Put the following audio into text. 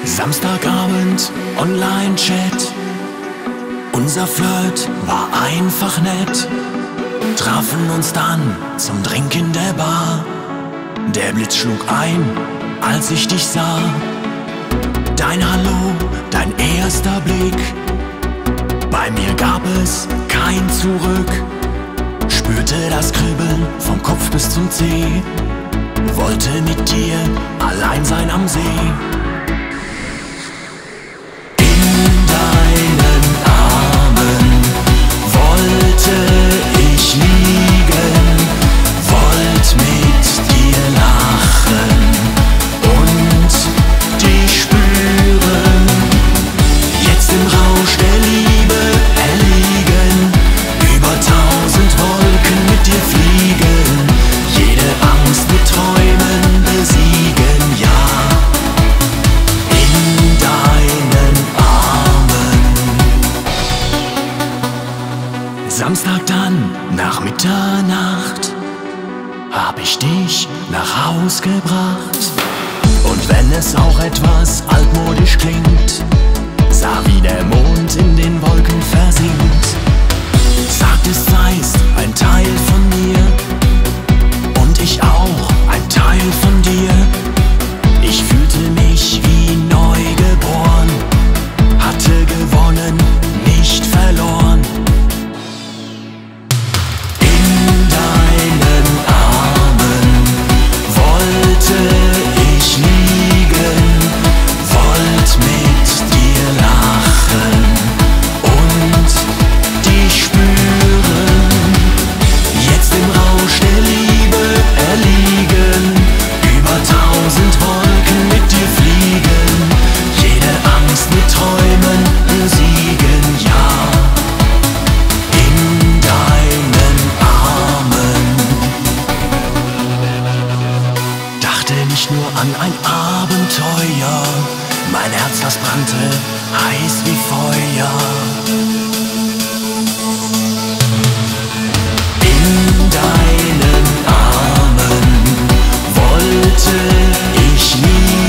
Samstagabend, Online-Chat. Unser Flirt war einfach nett. Trafen uns dann zum Drink in der Bar. Der Blitz schlug ein, als ich dich sah. Dein Hallo, dein erster Blick. Bei mir gab es kein Zurück. Spürte das Kribbeln vom Kopf bis zum Zeh. Wollte mit dir allein sein am See. In deinen Armen wollte ich liegen, wollt mit dir lachen und dich spüren. Jetzt im Rausch der Liebe erliegen, über 1000 Wolken mit dir fliegen, jede Angst mit Träumen besiegen, ja. In deinen Armen. Samstag dann, nach Mitternacht, hab ich dich nach Haus gebracht. Und wenn es auch etwas altmodisch klingt, sah wie der Mond in den Wolken versinkt. Sagtest, seist ein Teil von mir und ich auch ein Teil von dir. Ich fühlte mich wie neu geboren, hatte gewonnen, nicht verloren. In deinen Armen wollte ich liegen, wollt mit dir lachen und dich spüren. Jetzt im Rausch der Liebe erliegen, über 1000 Wolken mit dir fliegen, jede Angst mit Träumen besiegen, ja. In deinen Armen. Dachte nicht nur an ein Abenteuer, mein Herz, das brannte heiß wie Feuer. In deinen Armen wollte ich liegen.